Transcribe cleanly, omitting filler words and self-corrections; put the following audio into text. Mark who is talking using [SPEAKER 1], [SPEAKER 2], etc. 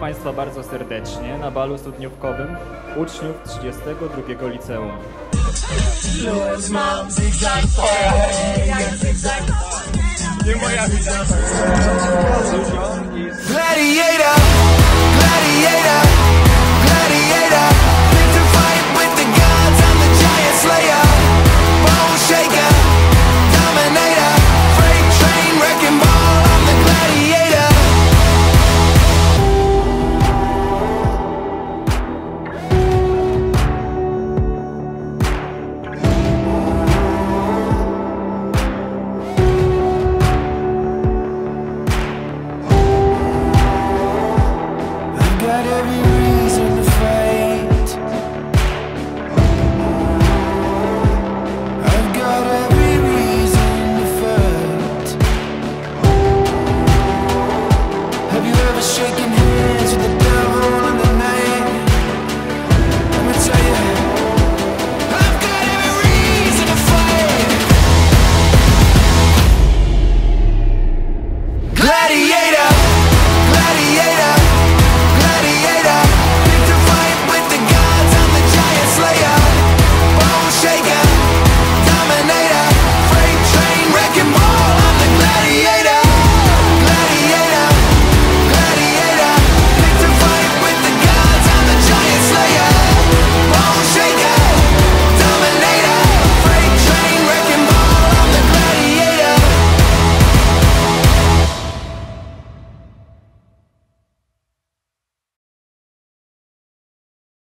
[SPEAKER 1] Państwa bardzo serdecznie na balu studniówkowym uczniów 32 liceum.
[SPEAKER 2] Gladiator, gladiator, gladiator, fit to fight with the gods, I'm the giant slayer.